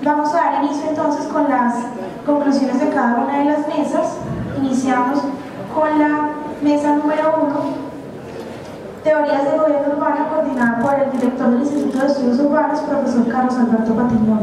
Vamos a dar inicio entonces con las conclusiones de cada una de las mesas. Iniciamos con la mesa número 1, Teorías de Gobierno Urbano, coordinada por el director del Instituto de Estudios Urbanos, profesor Carlos Alberto Patiño.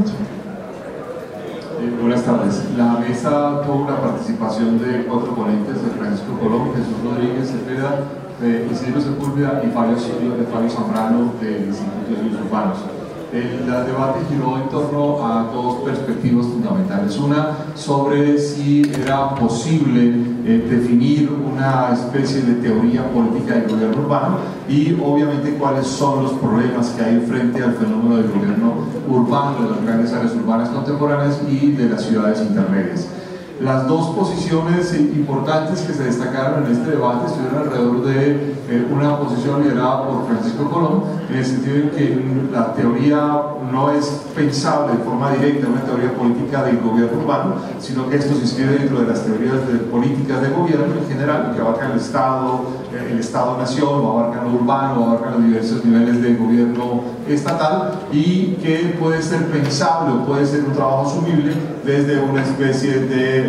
Buenas tardes. La mesa tuvo una participación de 4 ponentes, de Francisco Colón, Jesús Rodríguez Cepeda, Isidro Sepúlveda y Fabio Zambrano del Instituto de Estudios Urbanos. El debate giró en torno a 2 perspectivas fundamentales. Una, sobre si era posible definir una especie de teoría política del gobierno urbano, y obviamente cuáles son los problemas que hay frente al fenómeno del gobierno urbano, de las grandes áreas urbanas contemporáneas y de las ciudades intermedias. Las 2 posiciones importantes que se destacaron en este debate estuvieron alrededor de una posición liderada por Francisco Colón, en el sentido de que la teoría no es pensable de forma directa, una teoría política del gobierno urbano, sino que esto se inscribe dentro de las teorías políticas de gobierno en general, que abarcan el Estado-nación, o abarcan lo urbano, o abarcan los diversos niveles de gobierno estatal, y que puede ser pensable o puede ser un trabajo asumible desde una especie de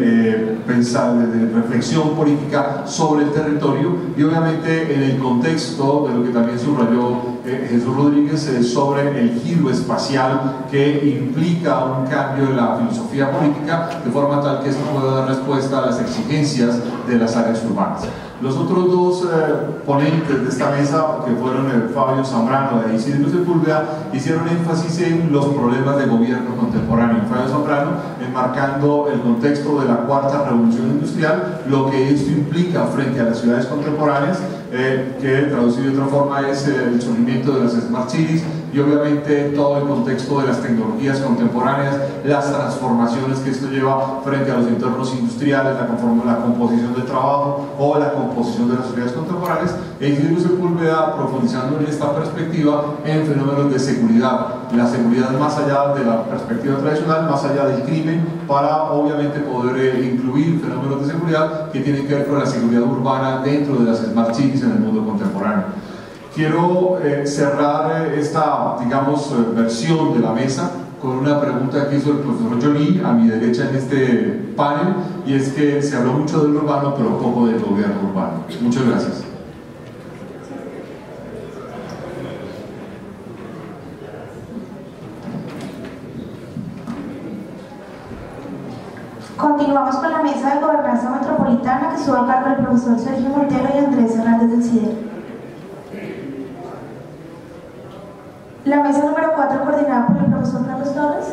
reflexión política sobre el territorio, y obviamente en el contexto de lo que también subrayó Jesús Rodríguez sobre el giro espacial que implica un cambio en la filosofía política, de forma tal que esto pueda dar respuesta a las exigencias de las áreas urbanas. Los otros 2 ponentes de esta mesa, que fueron Fabio Zambrano e Isidro Sepúlveda, hicieron énfasis en los problemas de gobierno contemporáneo. Fabio Zambrano enmarcando el contexto de la 4ª revolución industrial, lo que esto implica frente a las ciudades contemporáneas, que traducido de otra forma es el surgimiento de las Smart Cities, y obviamente todo el contexto de las tecnologías contemporáneas, las transformaciones que esto lleva frente a los entornos industriales, la composición del trabajo o la composición de las sociedades contemporáneas. E Isidro Sepúlveda profundizando en esta perspectiva en fenómenos de seguridad, la seguridad más allá de la perspectiva tradicional, más allá del crimen, para obviamente poder incluir fenómenos de seguridad que tienen que ver con la seguridad urbana dentro de las Smart Cities en el mundo contemporáneo. Quiero cerrar esta, digamos, versión de la mesa con una pregunta que hizo el profesor Johnny a mi derecha en este panel, y es que se habló mucho del urbano pero poco del gobierno urbano. Muchas gracias. Continuamos con la mesa de gobernanza metropolitana, que estuvo a cargo del profesor Sergio Montero y Andrés Hernández del CIDER. La mesa número 4, coordinada por el profesor Carlos Torres.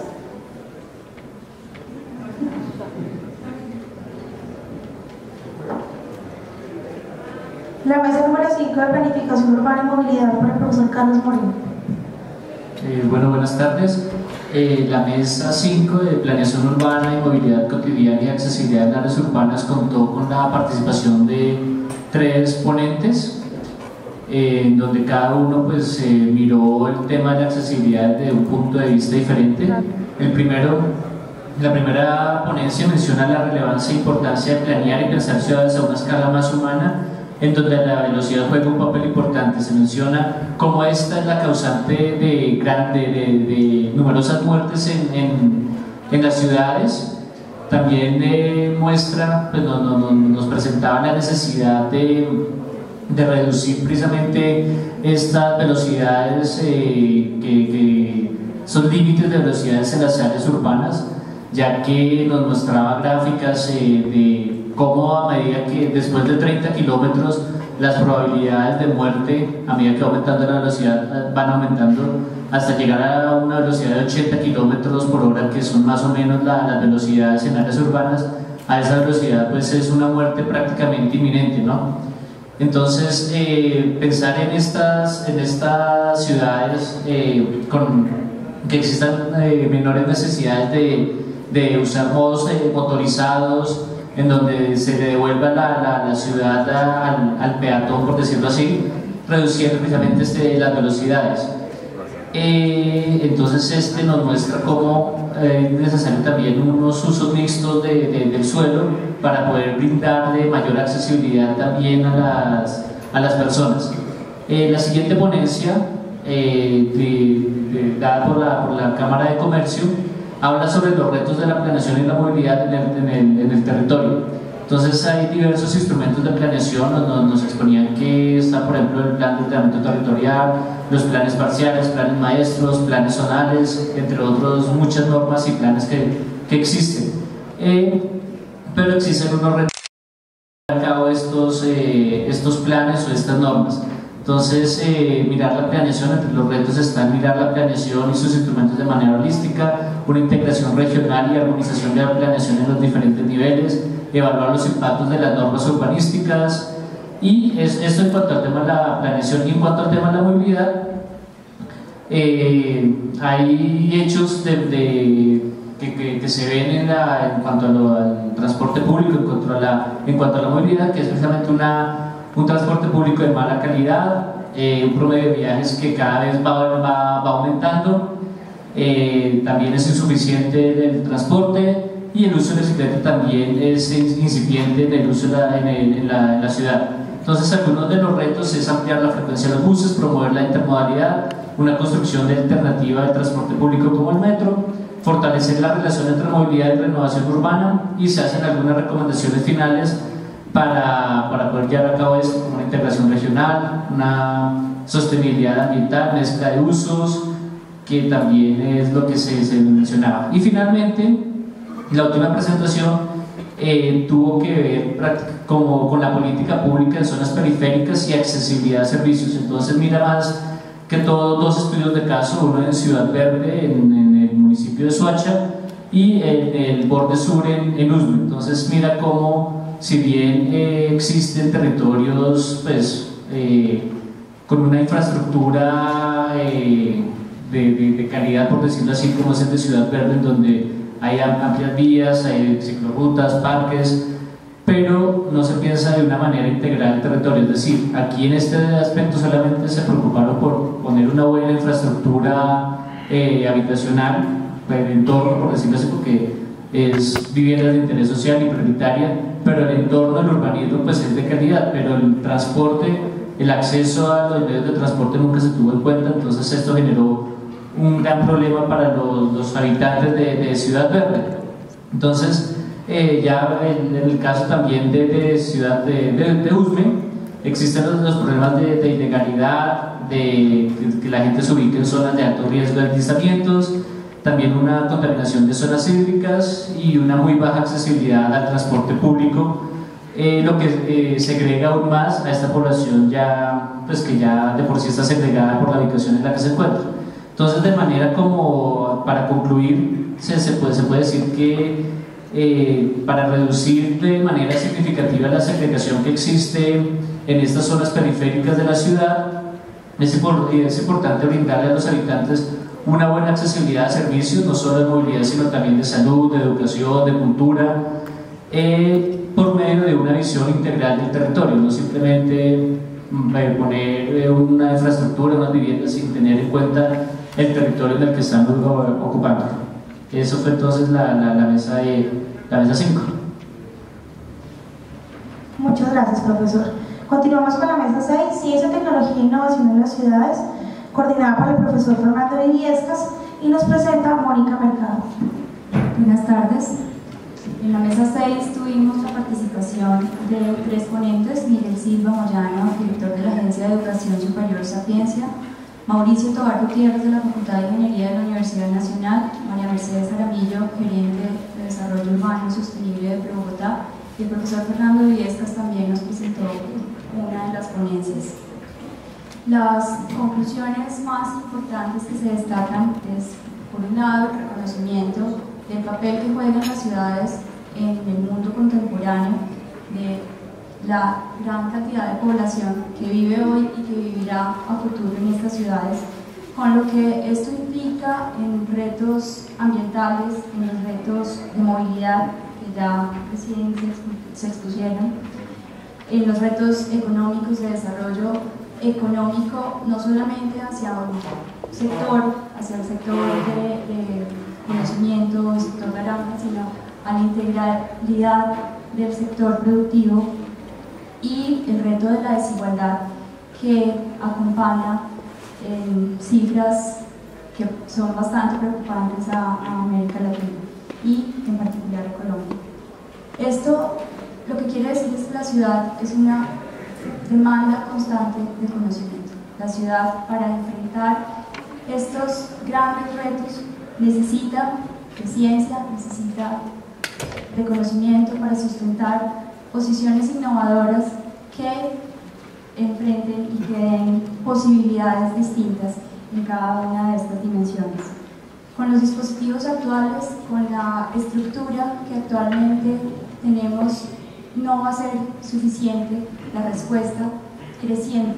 La mesa número 5, de planificación urbana y movilidad, por el profesor Carlos Moreno. Bueno, buenas tardes. La mesa 5 de planeación urbana y movilidad cotidiana y accesibilidad en áreas urbanas contó con la participación de 3 ponentes, donde cada uno pues miró el tema de la accesibilidad desde un punto de vista diferente. La primera ponencia menciona la relevancia e importancia de planear y pensar ciudades a una escala más humana, en donde la velocidad juega un papel importante. Se menciona cómo esta es la causante de numerosas muertes en las ciudades. También muestra, pues nos presentaba la necesidad de reducir precisamente estas velocidades que son límites de velocidades en las áreas urbanas, ya que nos mostraba gráficas de cómo a medida que después de 30 kilómetros las probabilidades de muerte, a medida que va aumentando la velocidad, van aumentando hasta llegar a una velocidad de 80 kilómetros por hora, que son más o menos las velocidades en áreas urbanas. A esa velocidad pues es una muerte prácticamente inminente, ¿no? Entonces, pensar en estas ciudades que existan menores necesidades de usar modos motorizados, en donde se le devuelva la ciudad al peatón, por decirlo así, reduciendo precisamente las velocidades. Entonces nos muestra cómo es necesario también unos usos mixtos del suelo para poder brindarle mayor accesibilidad también a las personas. La siguiente ponencia, dada por la Cámara de Comercio, habla sobre los retos de la planeación y la movilidad en el territorio. Entonces hay diversos instrumentos de planeación, nos exponían que está por ejemplo el plan de ordenamiento territorial, los planes parciales, planes maestros, planes zonales, entre otros muchas normas y planes que existen. Pero existen unos retos para llevar a cabo estos planes o estas normas. Entonces, mirar la planeación, entre los retos están mirar la planeación y sus instrumentos de manera holística, una integración regional y armonización de la planeación en los diferentes niveles, evaluar los impactos de las normas urbanísticas, y esto en cuanto al tema de la planeación. Y en cuanto al tema de la movilidad, hay hechos que se ven en cuanto al transporte público, en cuanto a la movilidad, que es precisamente un transporte público de mala calidad, un promedio de viajes que cada vez va aumentando, también es insuficiente el transporte, y el uso de la bicicleta también es incipiente en el uso en la ciudad. Entonces, algunos de los retos es ampliar la frecuencia de los buses, promover la intermodalidad, una construcción de alternativa del transporte público como el metro, fortalecer la relación entre movilidad y renovación urbana, y se hacen algunas recomendaciones finales para poder llevar a cabo esto, como una integración regional, una sostenibilidad ambiental, mezcla de usos, que también es lo que se mencionaba. Y finalmente, la última presentación tuvo que ver con la política pública en zonas periféricas y accesibilidad a servicios. Entonces mira más que todo dos estudios de caso, uno en Ciudad Verde, en el municipio de Soacha, y en el borde sur en Usme. Entonces mira cómo, si bien existen territorios pues, con una infraestructura de calidad, por decirlo así, como es el de Ciudad Verde, en donde hay amplias vías, hay ciclorrutas, parques, pero no se piensa de una manera integral el territorio. Es decir, aquí en este aspecto solamente se preocuparon por poner una buena infraestructura habitacional, el entorno, por decirlo así, porque es vivienda de interés social y prioritaria, pero el entorno del urbanismo pues es de calidad, pero el transporte, el acceso a los medios de transporte nunca se tuvo en cuenta. Entonces esto generó un gran problema para los habitantes de Ciudad Verde. Entonces, ya en el caso también de Ciudad de Usme, existen los problemas de ilegalidad, de que la gente se ubique en zonas de alto riesgo de deslizamientos, también una contaminación de zonas hídricas y una muy baja accesibilidad al transporte público, lo que segrega aún más a esta población ya, pues que ya de por sí está segregada por la ubicación en la que se encuentra. Entonces, de manera como, para concluir, se puede decir que para reducir de manera significativa la segregación que existe en estas zonas periféricas de la ciudad, es importante brindarle a los habitantes una buena accesibilidad a servicios, no solo de movilidad, sino también de salud, de educación, de cultura, por medio de una visión integral del territorio, no simplemente poner una infraestructura, unas viviendas sin tener en cuenta el territorio en el que estamos ocupando. Eso fue entonces la mesa 5. Muchas gracias, profesor. Continuamos con la mesa 6, Ciencia, Tecnología e Innovación en las Ciudades, coordinada por el profesor Fernando Viviescas, y nos presenta Mónica Mercado. Buenas tardes. En la mesa 6 tuvimos la participación de 3 ponentes: Miguel Silva Moyano, director de la Agencia de Educación Superior Sapiencia; Mauricio Tovar Gutiérrez, de la Facultad de Ingeniería de la Universidad Nacional; María Mercedes Aramillo, gerente de Desarrollo Urbano y Sostenible de Bogotá; y el profesor Fernando Viviescas también nos presentó una de las ponencias. Las conclusiones más importantes que se destacan es, por un lado, el reconocimiento del papel que juegan las ciudades en el mundo contemporáneo, de la gran cantidad de población que vive hoy y que vivirá a futuro en estas ciudades, con lo que esto implica en retos ambientales, en los retos de movilidad que ya recién se expusieron, en los retos económicos, de desarrollo económico, no solamente hacia un sector, hacia el sector de conocimiento, el sector naranja, sino a la integralidad del sector productivo, y el reto de la desigualdad que acompaña en cifras que son bastante preocupantes a América Latina y en particular a Colombia. Esto lo que quiere decir es que la ciudad es una demanda constante de conocimiento. La ciudad, para enfrentar estos grandes retos, necesita de ciencia, necesita de conocimiento para sustentar posiciones innovadoras que enfrenten y que den posibilidades distintas en cada una de estas dimensiones. Con los dispositivos actuales, con la estructura que actualmente tenemos, no va a ser suficiente la respuesta creciente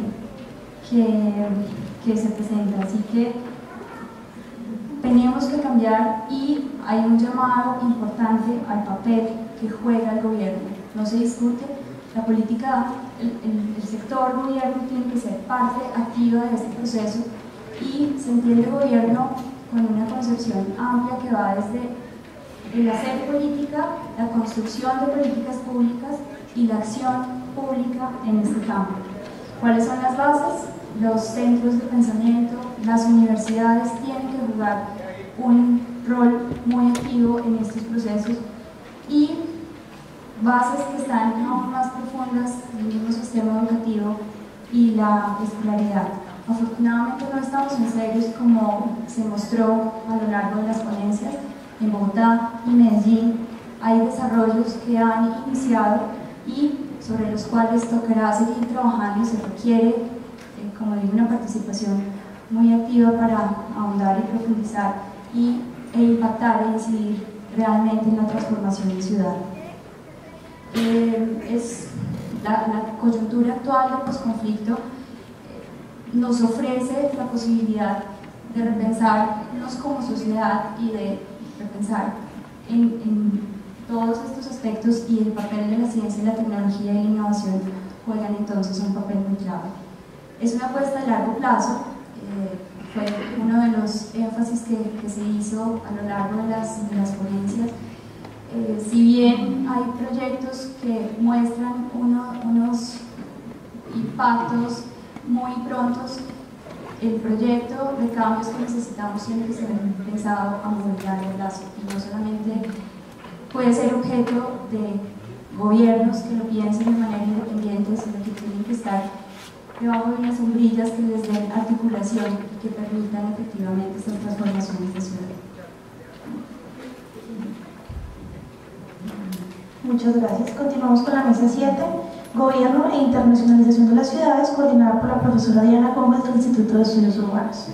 que se presenta. Así que tenemos que cambiar y hay un llamado importante al papel que juega el gobierno. No se discute, la política, el sector gobierno tiene que ser parte activa de este proceso y se entiende gobierno con una concepción amplia que va desde el hacer política, la construcción de políticas públicas y la acción pública en este campo. ¿Cuáles son las bases? Los centros de pensamiento, las universidades tienen que jugar un rol muy activo en estos procesos y bases que están aún más profundas en el mismo sistema educativo y la escolaridad. Afortunadamente no estamos en serios como se mostró a lo largo de las ponencias. En Bogotá y Medellín hay desarrollos que han iniciado y sobre los cuales tocará seguir trabajando. Se requiere, como digo, una participación muy activa para ahondar y profundizar e impactar e incidir realmente en la transformación de ciudad. Es la coyuntura actual del posconflicto nos ofrece la posibilidad de repensarnos como sociedad y de repensar en todos estos aspectos, y el papel de la ciencia, la tecnología y la innovación juegan entonces un papel muy clave. Es una apuesta a largo plazo, fue uno de los énfasis que se hizo a lo largo de las ponencias. Si bien hay proyectos que muestran unos impactos muy prontos, el proyecto de cambios que necesitamos tiene que ser pensado a muy largo plazo y no solamente puede ser objeto de gobiernos que lo piensen de manera independiente, sino que tienen que estar debajo de unas sombrillas que les den articulación y que permitan efectivamente estas transformaciones de ciudad. Muchas gracias. Continuamos con la mesa 7, Gobierno e Internacionalización de las Ciudades, coordinada por la profesora Diana Gómez del Instituto de Estudios Urbanos.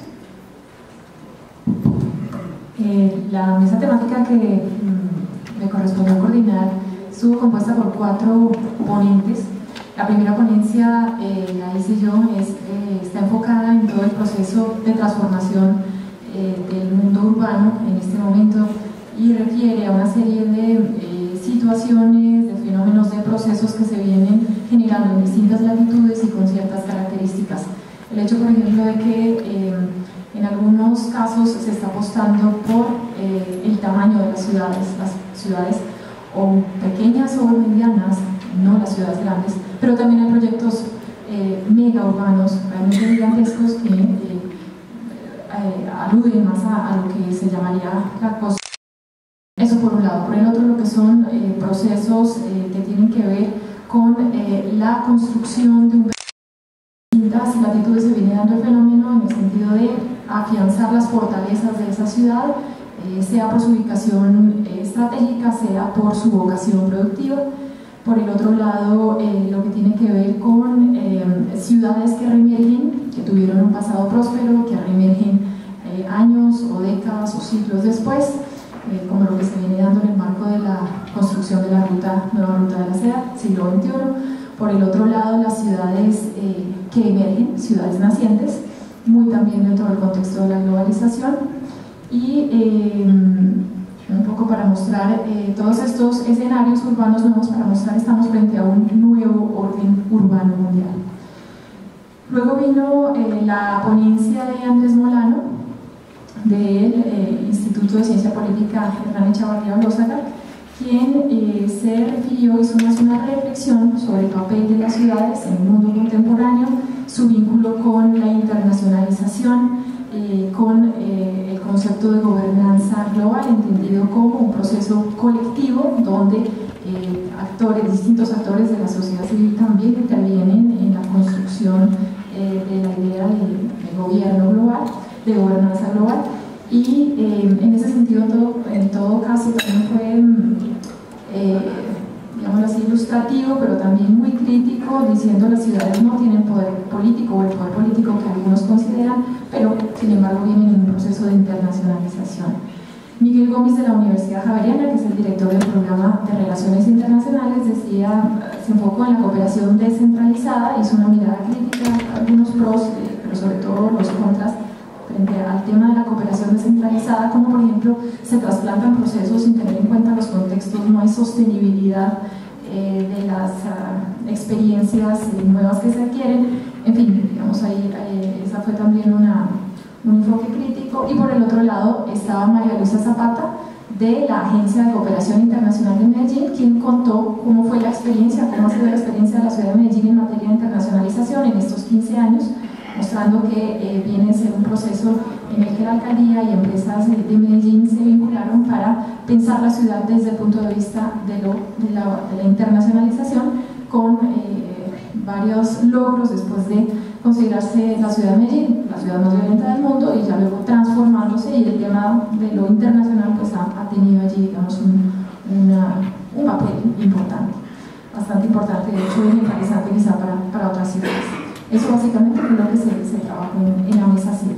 La mesa temática que me correspondió coordinar estuvo compuesta por 4 ponentes. La primera ponencia la hice yo, está enfocada en todo el proceso de transformación del mundo urbano en este momento y refiere a una serie de situaciones, de fenómenos, de procesos que se vienen generando en distintas latitudes y con ciertas características. El hecho, por ejemplo, de que en algunos casos se está apostando por el tamaño de las ciudades o pequeñas o medianas, no las ciudades grandes, pero también hay proyectos mega urbanos, realmente gigantescos, que aluden más a lo que se llamaría la cosa. Eso por un lado. Por el otro, lo que son procesos que tienen que ver con la construcción de un distintas latitudes. Se viene dando el fenómeno en el sentido de afianzar las fortalezas de esa ciudad, sea por su ubicación estratégica, sea por su vocación productiva. Por el otro lado, lo que tiene que ver con ciudades que reemergen, que tuvieron un pasado próspero, que reemergen años o décadas o siglos después, como lo que se viene dando en el marco de la construcción de la nueva ruta de la seda, siglo XXI. Por el otro lado, las ciudades que emergen, ciudades nacientes, muy también dentro del contexto de la globalización. Y un poco para mostrar todos estos escenarios urbanos nuevos, para mostrar que estamos frente a un nuevo orden urbano mundial. Luego vino la ponencia de Andrés Molano, del Instituto de Ciencia Política Hernán Echavarría Olózaga, quien se refirió, hizo una reflexión sobre el papel de las ciudades en el mundo contemporáneo, su vínculo con la internacionalización, con el concepto de gobernanza global, entendido como un proceso colectivo donde distintos actores de la sociedad civil también intervienen en la construcción de la idea de gobierno global, de gobernanza global. Y en ese sentido, en todo caso, también fue, digámoslo así, ilustrativo, pero también muy crítico, diciendo que las ciudades no tienen poder político, o el poder político que algunos consideran, pero sin embargo vienen en un proceso de internacionalización. Miguel Gómez, de la Universidad Javeriana, que es el director del programa de Relaciones Internacionales, se enfocó en la cooperación descentralizada, hizo una mirada crítica, algunos pros, pero sobre todo los contras, frente al tema de la cooperación descentralizada, como por ejemplo se trasplantan procesos sin tener en cuenta los contextos, no hay sostenibilidad de las experiencias nuevas que se adquieren, en fin, digamos ahí esa fue también un enfoque crítico. Y por el otro lado estaba María Luisa Zapata, de la Agencia de Cooperación Internacional de Medellín, quien contó cómo fue la experiencia, cómo ha sido la experiencia de la ciudad de Medellín en materia de internacionalización en estos 15 años, mostrando que viene a ser un proceso en el que la alcaldía y empresas de Medellín se vincularon para pensar la ciudad desde el punto de vista de la internacionalización, con varios logros después de considerarse la ciudad de Medellín la ciudad más violenta del mundo y ya luego transformándose, y el tema de lo internacional pues ha tenido allí, digamos, un papel importante, bastante importante, de hecho es interesante quizá para otras ciudades. Eso básicamente fue lo que se trabajó en la mesa 7.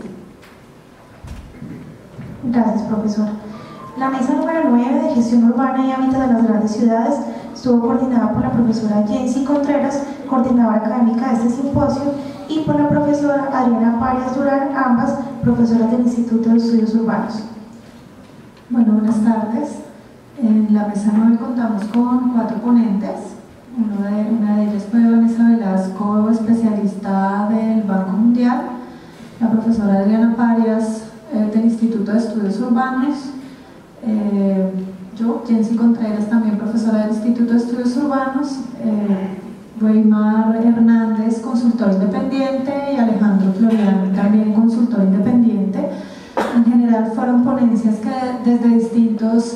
Gracias, profesor. La mesa número 9 de gestión urbana y hábitat de las grandes ciudades estuvo coordinada por la profesora Jensi Contreras, coordinadora académica de este simposio, y por la profesora Adriana Parias Durán, ambas profesoras del Instituto de Estudios Urbanos. Bueno, buenas tardes. En la mesa 9 contamos con 4 ponentes. Una de ellas fue Vanessa Velasco, especialista del Banco Mundial, la profesora Adriana Parias del Instituto de Estudios Urbanos, yo, Jensi Contreras, también profesora del Instituto de Estudios Urbanos, Weimar Hernández, consultor independiente, y Alejandro Florian, también consultor independiente. En general fueron ponencias que desde distintos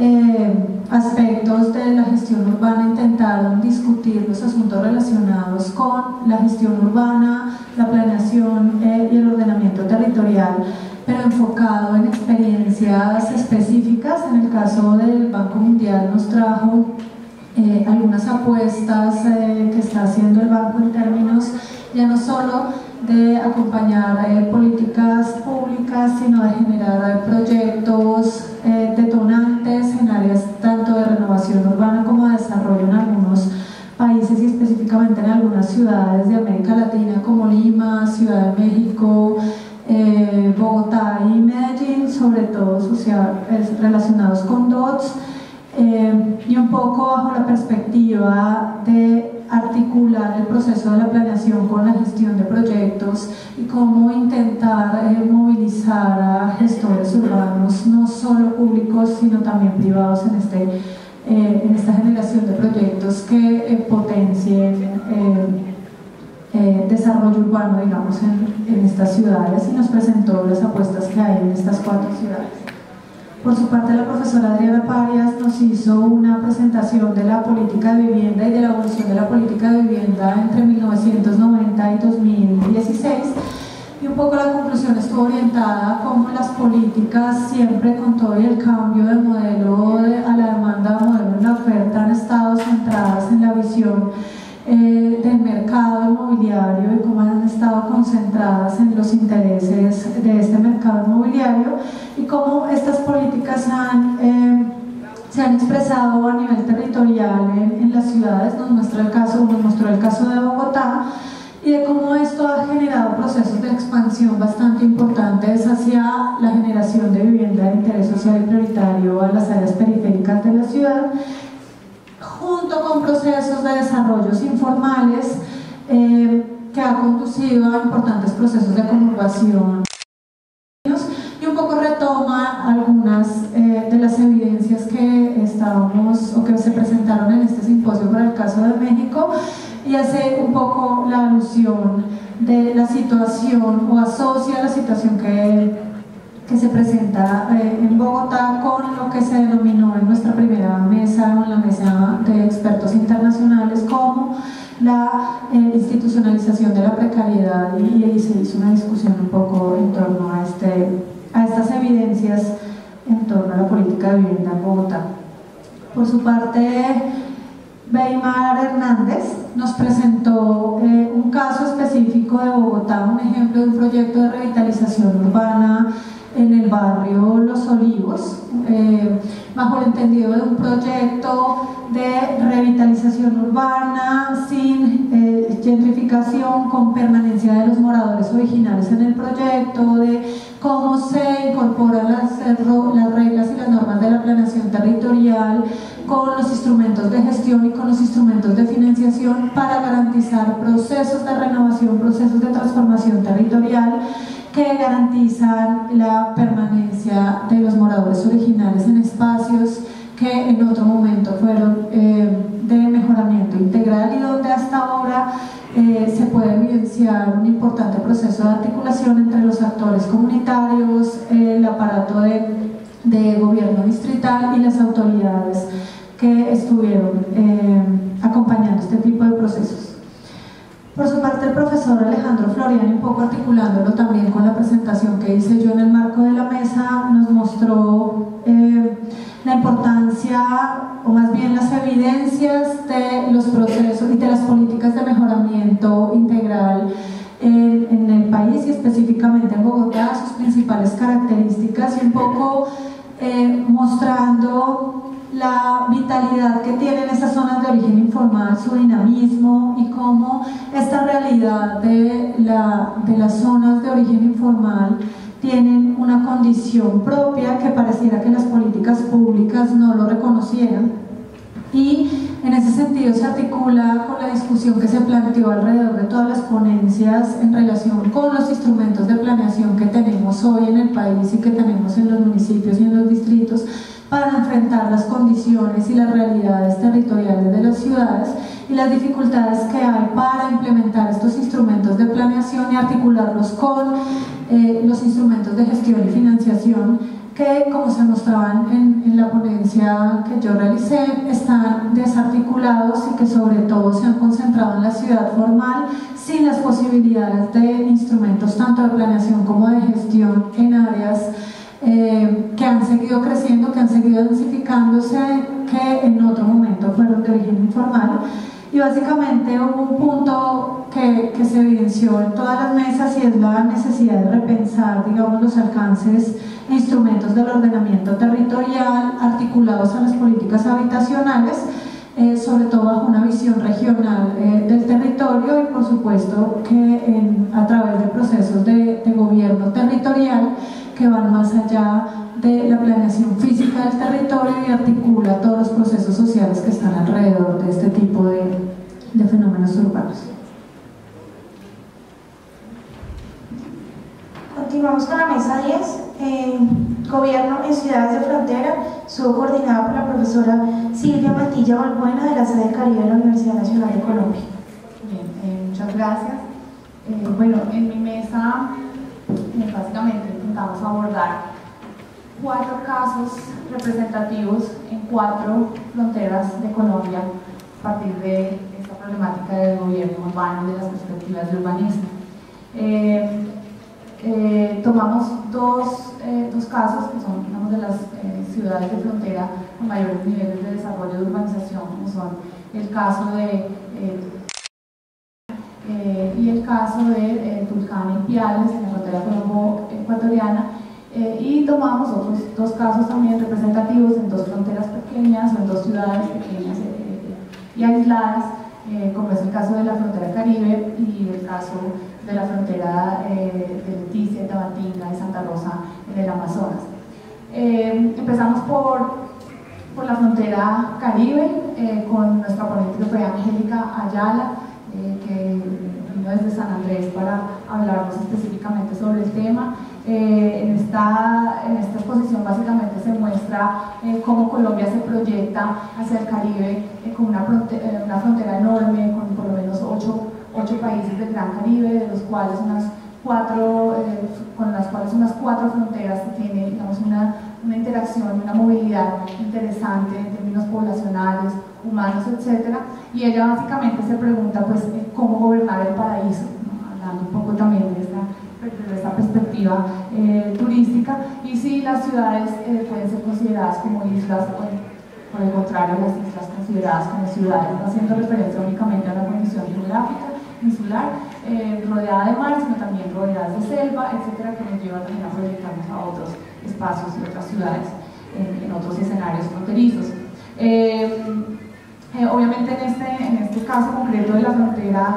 aspectos de la gestión urbana intentaron discutir los asuntos relacionados con la gestión urbana, la planeación y el ordenamiento territorial, pero enfocado en experiencias específicas. En el caso del Banco Mundial nos trajo algunas apuestas que está haciendo el banco en términos ya no solo de acompañar políticas públicas, sino de generar proyectos detonantes en áreas tanto de renovación urbana como de desarrollo en algunos países y específicamente en algunas ciudades de América Latina como Lima, Ciudad de México, Bogotá y Medellín, sobre todo relacionados con DOTS, y un poco bajo la perspectiva de articular el proceso de la planeación con la gestión de proyectos y cómo intentar movilizar a gestores urbanos, no solo públicos sino también privados, en esta generación de proyectos que potencien desarrollo urbano, digamos, en estas ciudades, y nos presentó las apuestas que hay en estas 4 ciudades. Por su parte, la profesora Adriana Parias nos hizo una presentación de la política de vivienda y de la evolución de la política de vivienda entre 1990 y 2016, y un poco la conclusión estuvo orientada a cómo las políticas, siempre con todo y el cambio de modelo a la demanda, modelo en la oferta, han estado centradas en la visión del mercado inmobiliario y cómo han estado concentradas en los intereses de este mercado inmobiliario, y cómo estas políticas se han expresado a nivel territorial en las ciudades. Nos mostró el caso de Bogotá, y de cómo esto ha generado procesos de expansión bastante importantes hacia la generación de vivienda de interés social y prioritario a las áreas periféricas de la ciudad, junto con procesos de desarrollos informales que ha conducido a importantes procesos de conurbación, y un poco retoma algunas de las evidencias que se presentaron en este simposio para el caso de México, y hace un poco la alusión de la situación o asocia la situación que se presenta en Bogotá con lo que se denominó en nuestra primera mesa o en la mesa de expertos internacionales como la institucionalización de la precariedad, y ahí se hizo una discusión un poco en torno a estas evidencias en torno a la política de vivienda en Bogotá. Por su parte, Weimar Hernández nos presentó un caso específico de Bogotá, un ejemplo de un proyecto de revitalización urbana en el barrio Los Olivos, bajo el entendido de un proyecto de revitalización urbana sin gentrificación, con permanencia de los moradores originales en el proyecto, de cómo se incorporan las reglas y las normas de la planeación territorial con los instrumentos de gestión y con los instrumentos de financiación para garantizar procesos de renovación, procesos de transformación territorial que garantizan la permanencia de los moradores originales en espacios que en otro momento fueron de mejoramiento integral, y donde hasta ahora se puede evidenciar un importante proceso de articulación entre los actores comunitarios, el aparato de gobierno distrital y las autoridades que estuvieron acompañando este tipo de procesos. Por su parte, el profesor Alejandro Floriani, un poco articulándolo también con la presentación que hice yo en el marco de la mesa, nos mostró la importancia, o más bien las evidencias de los procesos y de las políticas de mejoramiento integral en el país y específicamente en Bogotá, sus principales características, y un poco mostrando la vitalidad que tienen esas zonas de origen informal, su dinamismo, y cómo esta realidad de las zonas de origen informal tienen una condición propia que pareciera que las políticas públicas no lo reconocieran. Y en ese sentido se articula con la discusión que se planteó alrededor de todas las ponencias en relación con los instrumentos de planeación que tenemos hoy en el país y que tenemos en los municipios y en los distritos para enfrentar las condiciones y las realidades territoriales de las ciudades y las dificultades que hay para implementar estos instrumentos de planeación y articularlos con los instrumentos de gestión y financiación que, como se mostraban en la ponencia que yo realicé, están desarticulados y que sobre todo se han concentrado en la ciudad formal sin las posibilidades de instrumentos tanto de planeación como de gestión en áreas que han seguido creciendo, que han seguido densificándose, que en otro momento fueron de origen informal. Y básicamente hubo un punto que se evidenció en todas las mesas, y es la necesidad de repensar, digamos, los alcances e instrumentos del ordenamiento territorial articulados a las políticas habitacionales, sobre todo bajo una visión regional del territorio, y por supuesto que a través de procesos de gobierno territorial que van más allá de la planeación física del territorio y articula todos los procesos sociales que están alrededor de este tipo de fenómenos urbanos. Continuamos con la mesa 10, Gobierno en Ciudades de Frontera, estuvo coordinada por la profesora Silvia Mantilla Balbuena de la sede Caribe de la Universidad Nacional de Colombia. Bien, muchas gracias. Bueno, en mi mesa básicamente intentamos abordar 4 casos representativos en 4 fronteras de Colombia a partir de esta problemática del gobierno urbano y de las perspectivas de urbanismo. Tomamos dos casos que son, digamos, de las ciudades de frontera con mayores niveles de desarrollo de urbanización, como son el caso de y el caso de Tulcán y Piales en la frontera colombo-ecuatoriana, y tomamos otros 2 casos también representativos en 2 fronteras pequeñas o en 2 ciudades pequeñas y aisladas, como es el caso de la frontera Caribe y el caso de la frontera de Leticia, Tabatinga y Santa Rosa en el Amazonas. Empezamos por la frontera Caribe con nuestra ponente que fue Angélica Ayala, que vino desde San Andrés para hablarnos específicamente sobre el tema. En esta exposición básicamente se muestra cómo Colombia se proyecta hacia el Caribe con una frontera enorme, con por lo menos 8 8 países del Gran Caribe, de los cuales con las cuales unas 4 fronteras que tienen, digamos, una interacción, una movilidad interesante en términos poblacionales, humanos, etc. Y ella básicamente se pregunta, pues, cómo gobernar el paraíso, ¿no? Hablando un poco también de esta perspectiva turística, y si las ciudades pueden ser consideradas como islas, o por el contrario, las islas consideradas como ciudades, no haciendo referencia únicamente a la condición geográfica, insular, rodeada de mar, sino también rodeadas de selva, etcétera, que nos lleva también a proyectarnos a otros espacios y otras ciudades en otros escenarios fronterizos. Obviamente en este caso concreto de la frontera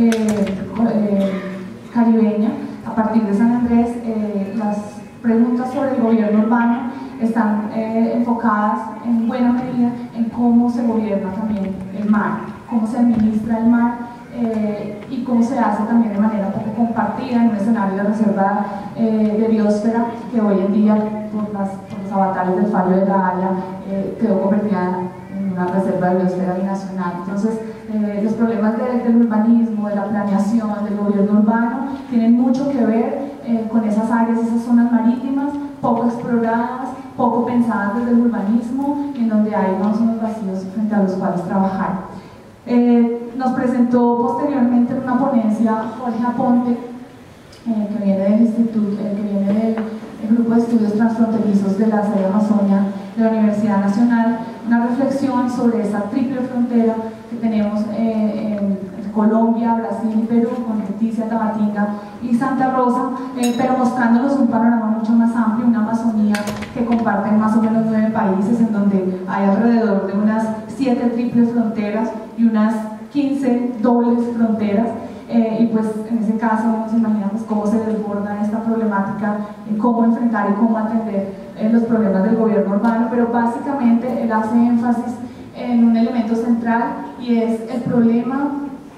caribeña, a partir de San Andrés, las preguntas sobre el gobierno urbano están enfocadas en buena medida en cómo se gobierna también el mar, cómo se administra el mar, y cómo se hace también de manera un poco compartida en un escenario de reserva de biosfera que hoy en día, por los avatares del fallo de La Haya, quedó convertida en una reserva de biosfera binacional. Entonces, los problemas del urbanismo, de la planeación, del gobierno urbano, tienen mucho que ver con esas áreas, esas zonas marítimas, poco exploradas, poco pensadas desde el urbanismo, en donde hay unos vacíos frente a los cuales trabajar. Nos presentó posteriormente en una ponencia Jorge Aponte, que viene del Instituto, que viene del Grupo de Estudios Transfronterizos de la Sede Amazonia de la Universidad Nacional, una reflexión sobre esa triple frontera que tenemos en Colombia, Brasil y Perú, con Leticia, Tabatinga y Santa Rosa, pero mostrándonos un panorama mucho más amplio, una Amazonía que comparten más o menos 9 países, en donde hay alrededor de unas 7 triples fronteras y unas 15 dobles fronteras, y pues en ese caso nos imaginamos cómo se desborda esta problemática, cómo enfrentar y cómo atender los problemas del gobierno urbano, pero básicamente él hace énfasis en un elemento central, y es el problema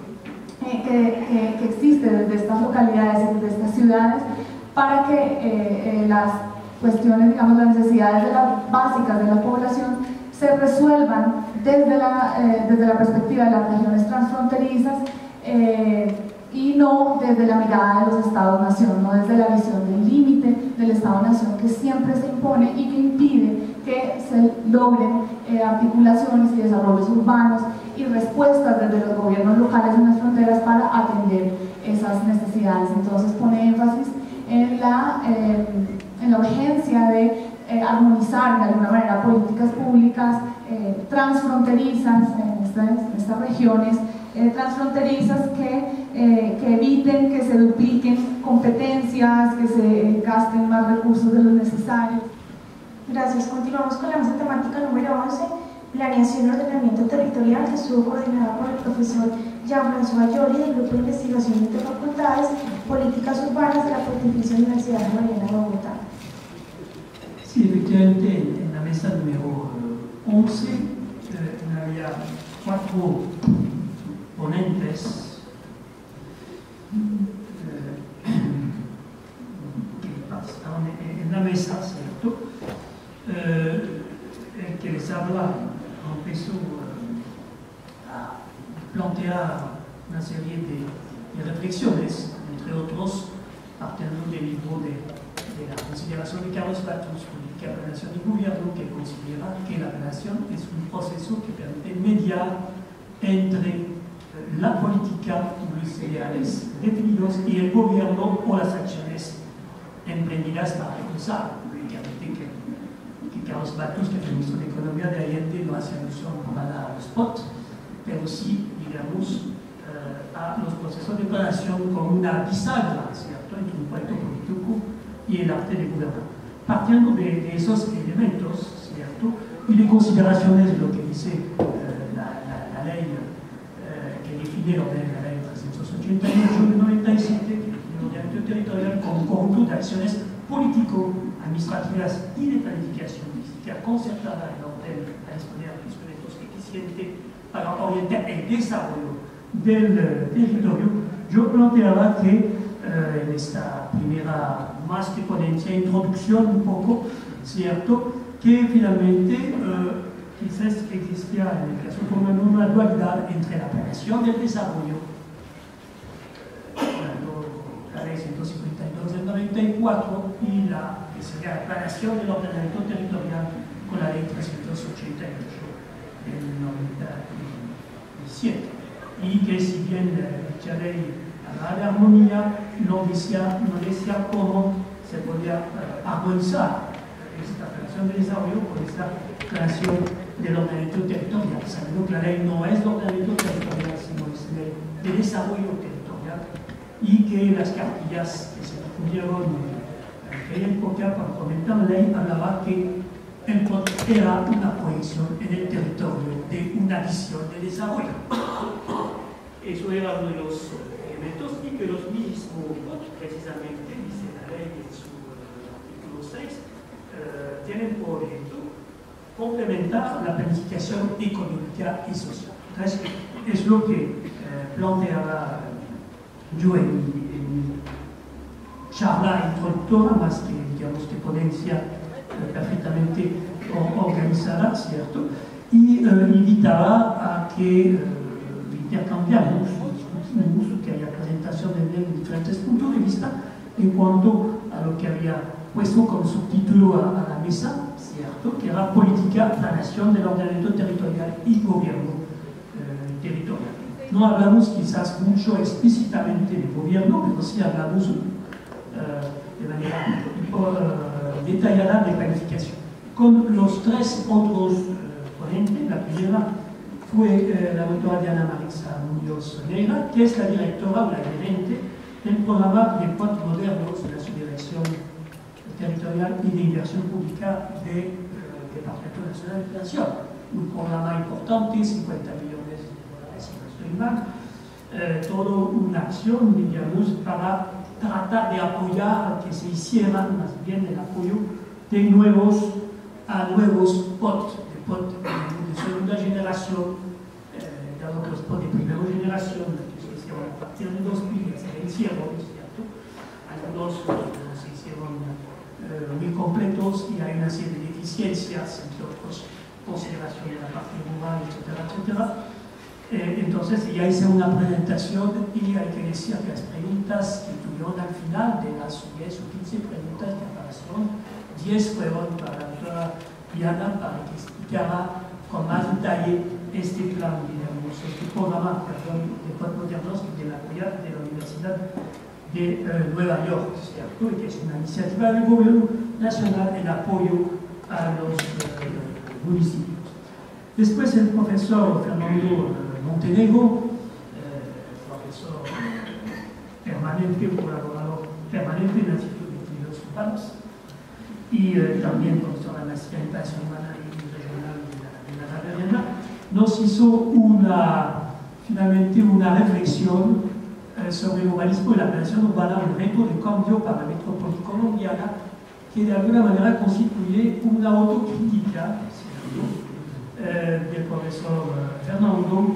que existe desde estas localidades y desde estas ciudades para que las cuestiones, digamos, las necesidades básicas de la población se resuelvan desde la perspectiva de las regiones transfronterizas, y no desde la mirada de los estados-nación, no desde la visión del límite del estado-nación que siempre se impone y que impide que se logren articulaciones y desarrollos urbanos y respuestas desde los gobiernos locales en las fronteras para atender esas necesidades. Entonces pone énfasis en la urgencia de armonizar de alguna manera políticas públicas transfronterizas en estas regiones transfronterizas que eviten que se dupliquen competencias, que se gasten más recursos de los necesarios. Gracias. Continuamos con la mesa temática número 11, Planeación y Ordenamiento Territorial, que estuvo coordinada por el profesor Jean-François Ayoli del Grupo de Investigación de Interfacultades, Políticas Urbanas de la Pontificia Universidad Javeriana de Bogotá. Sí, efectivamente, en la mesa número 11 había 4 ponentes que participaron en la mesa, ¿cierto? Que les habla, empezó a plantear una serie de reflexiones, entre otros, partiendo del libro de la consideración de Carlos Batus, Política, Planeación y Gobierno, que considera que la planeación es un proceso que permite mediar entre la política, los ideales definidos, y el gobierno o las acciones emprendidas para alcanzar. Obviamente que Carlos Batus, que fue ministro de Economía de Allende, no hace alusión a los POT, pero sí, digamos, a los procesos de planeación como una bisagra, ¿cierto?, entre un proyecto político y el arte de gobernar. Partiendo de esos elementos, ¿cierto?, y de consideraciones de lo que dice la ley que define la ley 388 de 97, que define el ordenamiento territorial como un conjunto de acciones político-administrativas y de planificación concertada en orden a disponer de instrumentos eficientes para orientar el desarrollo del territorio. Yo planteaba que en esta primera más que ponencia, introducción un poco, ¿cierto?, que finalmente quizás existía en el caso como una dualidad entre la planeación del desarrollo Ley 152 del 94 y que sería la planación del ordenamiento territorial con la Ley 388 del 97. Y que si bien dicha ley hablaba de armonía, no decía cómo se podía armonizar esta planación de desarrollo con esta planación del ordenamiento territorial, sabiendo que la ley no es de ordenamiento territorial, sino es de desarrollo territorial, y que las cartillas que se difundieron en aquella época para comentar la ley hablaba que el POT era una proyección en el territorio de una visión de desarrollo. Eso era uno de los elementos, y que los mismos POT, precisamente, dice la ley en su artículo 6, tienen por objeto complementar la planificación económica y social. Entonces, es lo que planteaba yo en mi charla introductora, más que, digamos, que ponencia perfectamente organizada, ¿cierto? Y invitaba a que intercambiamos, discutimos, que haya presentación de diferentes puntos de vista en cuanto a lo que había puesto como subtítulo a la mesa, ¿cierto? Que era política, planación del ordenamiento territorial y gobierno territorial. No hablamos quizás mucho explícitamente de gobierno, pero sí hablamos de manera detallada de planificación. Con los tres otros ponentes, la primera fue la doctora Diana Maritza Muñoz Negra, que es la directora o la gerente del programa de POT modernos de la subdirección territorial y de inversión pública del Departamento Nacional de Financiación. Un programa importante, 50 millones de dólares, si no estoy mal. Toda una acción, digamos, para tratar de apoyar que se hiciera más bien el apoyo de nuevos POT, de POT de segunda generación, dado que los POT de primera generación, que se hicieron a partir de 2000, se vencieron, ¿cierto? Algunos se hicieron muy completos y hay una serie de deficiencias, entre otros, consideración de la parte rural, etcétera, etcétera. Entonces ya hice una presentación y hay que decir que las preguntas que tuvieron al final de las 10 o 15 preguntas que aparecieron, 10 fueron para la doctora Diana para que explicara con más detalle este plan, digamos, este programa, perdón, de POT modernos de la Universidad de Nueva York, ¿cierto? Y que es una iniciativa del gobierno nacional en apoyo a los municipios. Después el profesor Fernando Montenegro, profesor permanente, colaborador permanente en el Instituto de Estudios Urbanos, y también profesor de la maestría en Educación Humana y Regional de la Javeriana, nos hizo finalmente una reflexión sobre el urbanismo y la planificación urbana, un reto de cambio para la metrópoli colombiana, que de alguna manera constituye una autocrítica, ¿cierto?, del profesor Fernando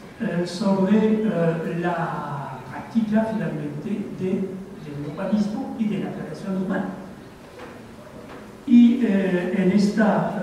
sobre la práctica finalmente del urbanismo y de la planificación urbana. Y en esta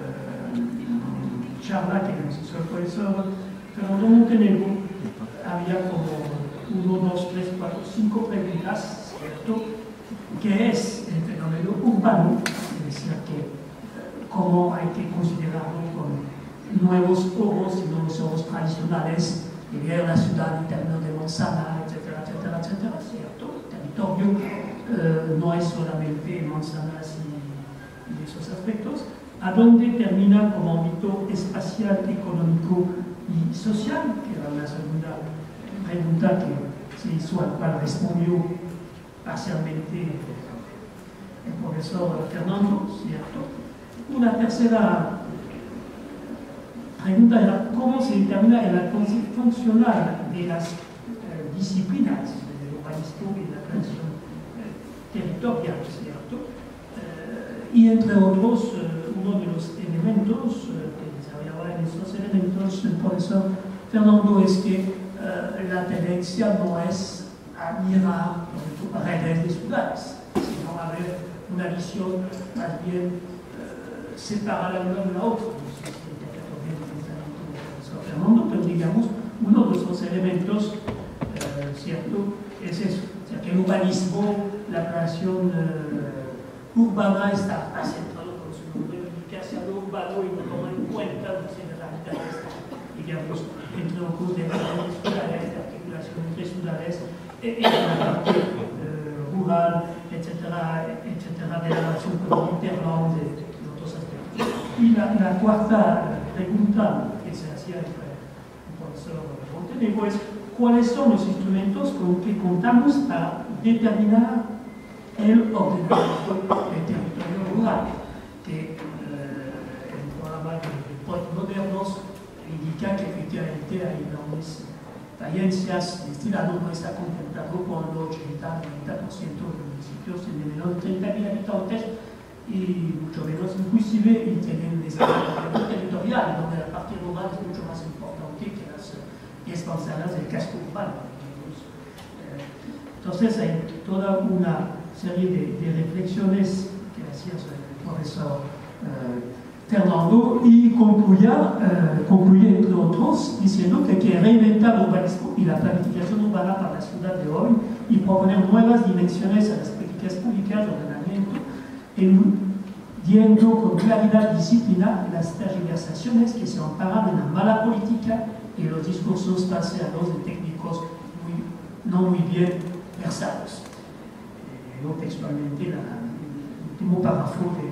charla que nos hizo el profesor Fernando Montenegro había como 1, 2, 3, 4, 5 preguntas, ¿cierto?, que es el fenómeno urbano, es decir, que cómo hay que considerarlo con nuevos ojos y no los ojos tradicionales de ver la ciudad en términos de manzana, etcétera, etcétera, etcétera, ¿cierto? El territorio no es solamente manzanas y esos aspectos. ¿A dónde termina como ámbito espacial, económico y social? Que era la segunda pregunta que se hizo, al cual respondió parcialmente el profesor Fernando, ¿cierto? Una tercera pregunta era cómo se determina el alcance funcional de las disciplinas del urbanismo y de la planificación territorial, ¿cierto? Y entre otros, uno de los elementos que desarrollaba en estos elementos el profesor Fernando es que la tendencia no es a mirar redes de ciudades, sino a ver una visión más bien separada la una de la otra. No sé si el pensamiento del profesor Fernando, pero digamos, uno de esos elementos, ¿cierto?, es eso, O sea, que el urbanismo, la planeación urbana está centrado con su nombre, que hacia lo urbano y no toma en cuenta las generalidades, digamos, entre ojos de ciudades, de articulación entre ciudades, y la parte rural, etcétera, etcétera, de la relación con el interland, de otros aspectos. Y la cuarta pregunta que se hacía el profesor Montenegro es: ¿cuáles son los instrumentos con que contamos para determinar el ordenamiento del territorio rural? Que el programa de postmodernos indica que efectivamente hay enormes carencias, el Estado no está contemplado cuando 80-90% de los municipios tienen menos de 30.000 habitantes y mucho menos inclusive tienen desarrollo territorial, donde la parte rural es mucho más importante que las 10 manzanas del casco urbano. Entonces hay toda una serie de reflexiones que hacía el profesor Fernando y concluye entre otros diciendo que hay que reinventar el urbanismo y la planificación urbana para la ciudad de hoy y proponer nuevas dimensiones a las políticas públicas de ordenamiento, eludiendo con claridad y disciplina las tergiversaciones que se amparan en la mala política y los discursos falseados de técnicos no muy bien versados. Leo textualmente el último párrafo de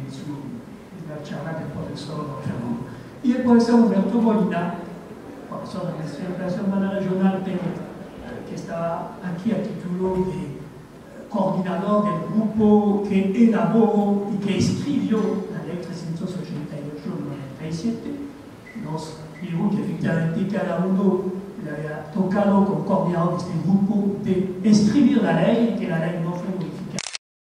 la charla del profesor Fernando. Y el profesor Humberto Molina, profesor de la Administración Urbana Regional, pero que estaba aquí a título de coordinador del grupo que elaboró y que escribió la ley 388-97, nos dijo que efectivamente cada uno le había tocado como coordinador de este grupo de escribir la ley y que la ley no fue modificada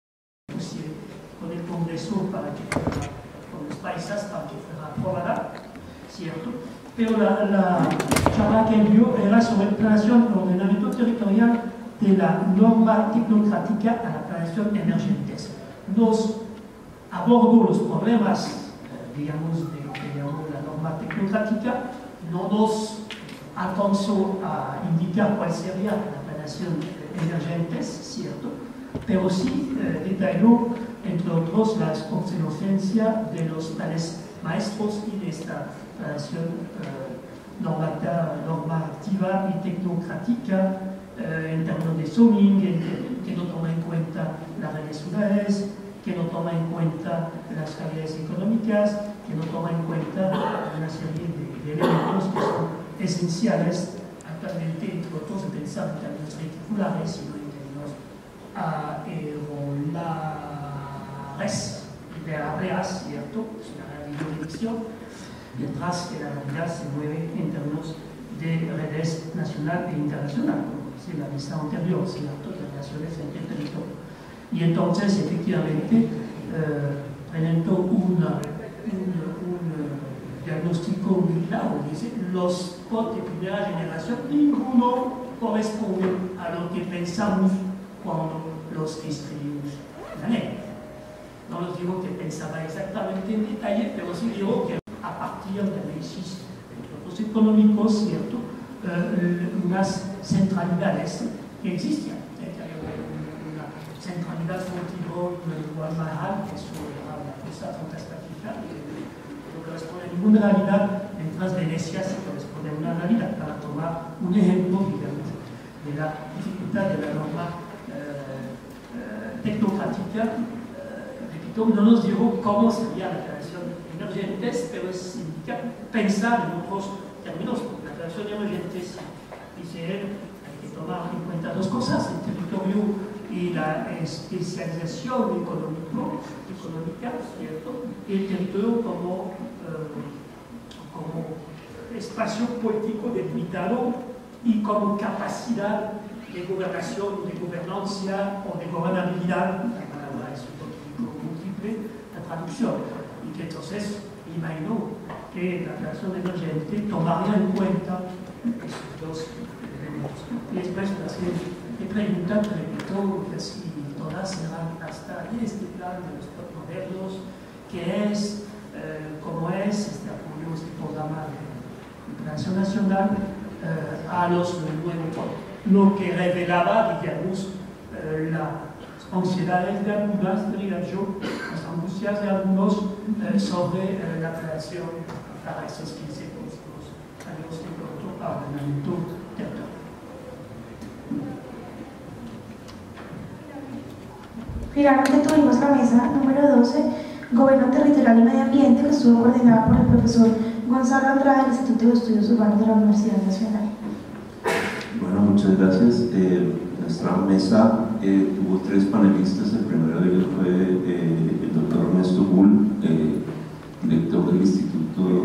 con el Congreso para que fuera, con los países para que fuera aprobada, ¿cierto? Pero la charla que dio era sobre planeación y ordenamiento territorial de la norma tecnocrática a la planeación emergente. Nos abordó los problemas, digamos, de la norma tecnocrática, no nos alcanzó a indicar cuál sería la planeación emergente, ¿cierto? Pero sí detalló, entre otros, las consecuencias de los planes maestros y de esta planeación normativa y tecnocrática en términos de zoning, que no toma en cuenta las redes ciudades, que no toma en cuenta las calidades económicas, que no toma en cuenta una serie de elementos que son esenciales actualmente, entre otros, de pensar en términos reticulares, sino en términos aerolares, de áreas, ¿cierto? Es una biodirección, mientras que la realidad se mueve en términos de redes nacional e internacional, como dice la lista anterior, ¿cierto? De relaciones entre territorios. Y entonces, efectivamente, presentó un diagnóstico muy claro. Dice: los spots de primera generación, ninguno corresponde a lo que pensamos cuando los escribimos en la ley. No les digo que pensaba exactamente en detalle, pero sí digo que a partir de análisis de los económicos, ¿cierto? Unas centralidades que existían. Una centralidad Fontibón, Guadalajara, que eso era una cosa fantástica, no corresponde a ninguna realidad, mientras Venecia se corresponde a una realidad. Para tomar un ejemplo, digamos, de la dificultad de la norma tecnocrática, repito, no nos digo cómo sería la creación emergente, pero significa pensar en otros términos. La creación emergente, dice él, hay que tomar en cuenta dos cosas: el territorio y la especialización económica, ¿cierto? Y el territorio como espacio político delimitado y como capacidad de gobernación, de gobernancia o de gobernabilidad. La palabra es un poco múltiple, la traducción. Y que entonces imagino que la creación emergente tomaría en cuenta esos dos elementos. Y después una serie de preguntas, repito, que si todas serán hasta este plan de los postmodernos, que es, cómo es este apoyo, este programa de planeación nacional a los nuevos lo que revelaba, digamos, las ansiedades de algunas, diría yo, las angustias de algunos sobre la creación para esos 15 puestos a los de otro ordenamiento territorial. Finalmente tuvimos la mesa número 12, Gobierno Territorial y Medio Ambiente, que estuvo coordinada por el profesor Gonzalo Andrade del Instituto de Estudios Urbanos de la Universidad Nacional. Bueno, muchas gracias. Nuestra mesa tuvo 3 panelistas. El primero de ellos fue el doctor Ernesto Bull, director del Instituto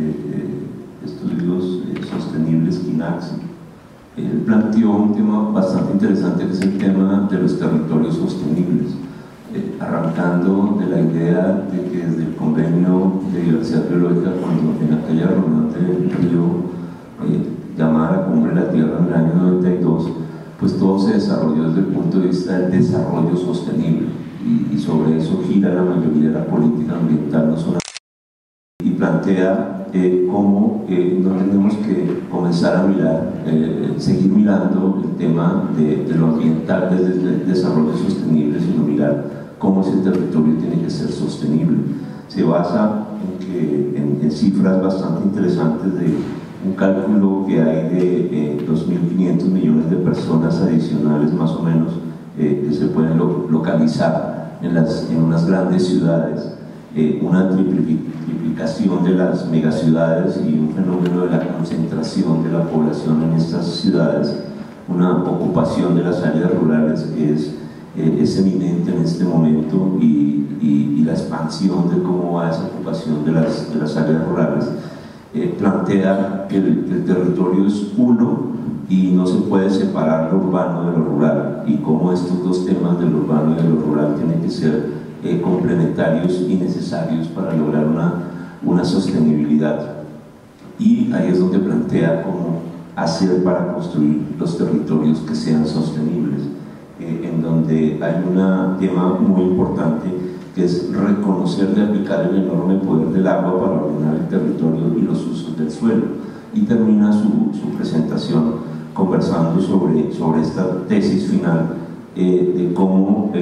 de Estudios Sostenibles, KINAXI. Él planteó un tema bastante interesante, que es el tema de los territorios sostenibles, arrancando de la idea de que desde el Convenio de Diversidad Biológica, cuando en aquella reunión del Río llamada la Cumbre de la Tierra en el año 92, pues todo se desarrolló desde el punto de vista del desarrollo sostenible, y sobre eso gira la mayoría de la política ambiental, no solamente, y plantea cómo no tenemos que comenzar a mirar, seguir mirando el tema de lo ambiental desde el desarrollo sostenible, sino mirar cómo ese territorio tiene que ser sostenible. Se basa en cifras bastante interesantes de un cálculo que hay de 2.500 millones de personas adicionales más o menos que se pueden localizar en unas grandes ciudades, una triplicación de las megaciudades y un fenómeno de la concentración de la población en estas ciudades, una ocupación de las áreas rurales que es eminente en este momento, y la expansión de cómo va esa ocupación de las áreas rurales. Plantea que el territorio es uno y no se puede separar lo urbano de lo rural, y cómo estos dos temas del urbano y de lo rural tienen que ser complementarios y necesarios para lograr una sostenibilidad. Y ahí es donde plantea cómo hacer para construir los territorios que sean sostenibles, en donde hay un tema muy importante, que es reconocer y aplicar el enorme poder del agua para ordenar el territorio y los usos del suelo. Y termina su presentación conversando sobre esta tesis final, de cómo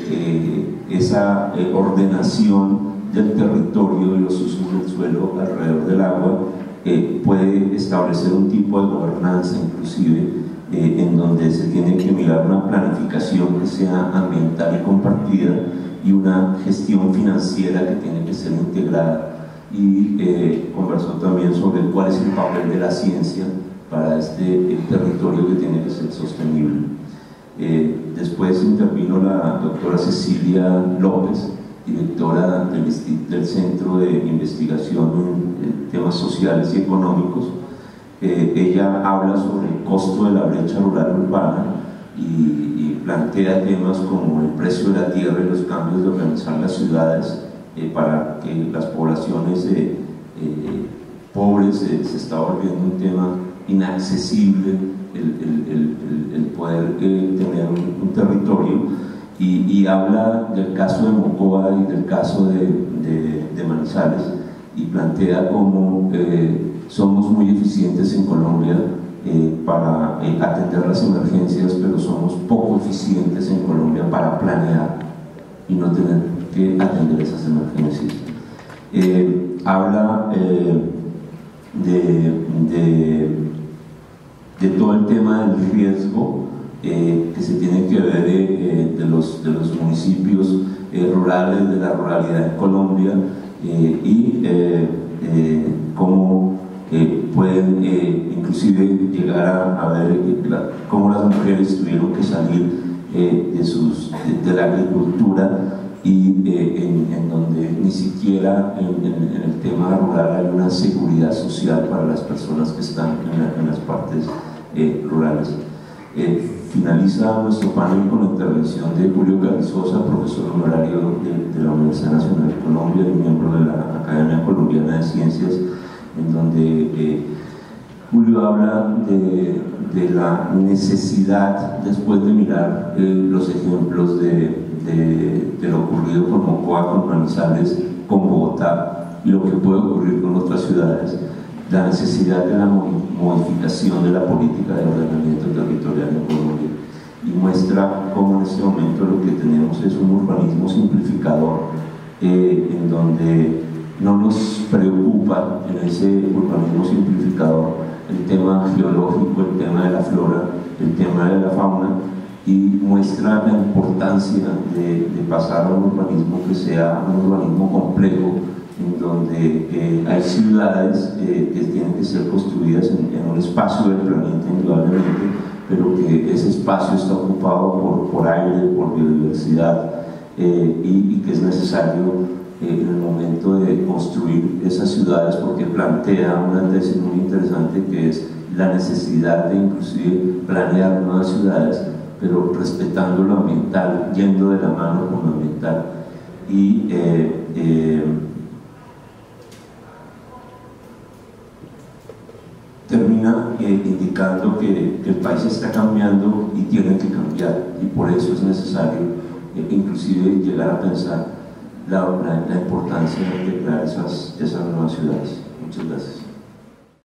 esa ordenación del territorio y los usos del suelo alrededor del agua puede establecer un tipo de gobernanza, inclusive, en donde se tiene que mirar una planificación que sea ambiental y compartida, y una gestión financiera que tiene que ser integrada. Y conversó también sobre cuál es el papel de la ciencia para el territorio que tiene que ser sostenible. Después intervino la doctora Cecilia López, directora del Centro de Investigación en Temas Sociales y Económicos. Ella habla sobre el costo de la brecha rural urbana y plantea temas como el precio de la tierra y los cambios de organizar las ciudades para que las poblaciones pobres se está volviendo un tema inaccesible el poder tener un territorio, y habla del caso de Mocoa y del caso de Manizales, y plantea cómo somos muy eficientes en Colombia para atender las emergencias, pero somos poco eficientes en Colombia para planear y no tener que atender esas emergencias. Habla de todo el tema del riesgo que se tiene que ver de los municipios rurales, de la ruralidad en Colombia, y cómo pueden inclusive llegar a ver cómo las mujeres tuvieron que salir de la agricultura, y en donde ni siquiera en el tema rural hay una seguridad social para las personas que están en las partes rurales. Finaliza nuestro panel con la intervención de Julio Carrizosa, profesor honorario de la Universidad Nacional de Colombia y miembro de la Academia Colombiana de Ciencias, en donde Julio habla de la necesidad, después de mirar los ejemplos de lo ocurrido con Mocoa, con Manizales, con Bogotá, y lo que puede ocurrir con otras ciudades, la necesidad de la modificación de la política de ordenamiento territorial en Colombia, y muestra cómo en este momento lo que tenemos es un urbanismo simplificador, en donde no nos preocupa en ese urbanismo simplificador el tema geológico, el tema de la flora, el tema de la fauna, y muestra la importancia de pasar a un urbanismo que sea un urbanismo complejo, en donde hay ciudades que tienen que ser construidas en un espacio del planeta indudablemente, pero que ese espacio está ocupado por aire, por biodiversidad, y que es necesario en el momento de construir esas ciudades, porque plantea una tesis muy interesante que es la necesidad de inclusive planear nuevas ciudades, pero respetando lo ambiental, yendo de la mano con lo ambiental. Y termina indicando que el país está cambiando y tiene que cambiar, y por eso es necesario inclusive llegar a pensar la importancia de crear esas nuevas ciudades. Muchas gracias.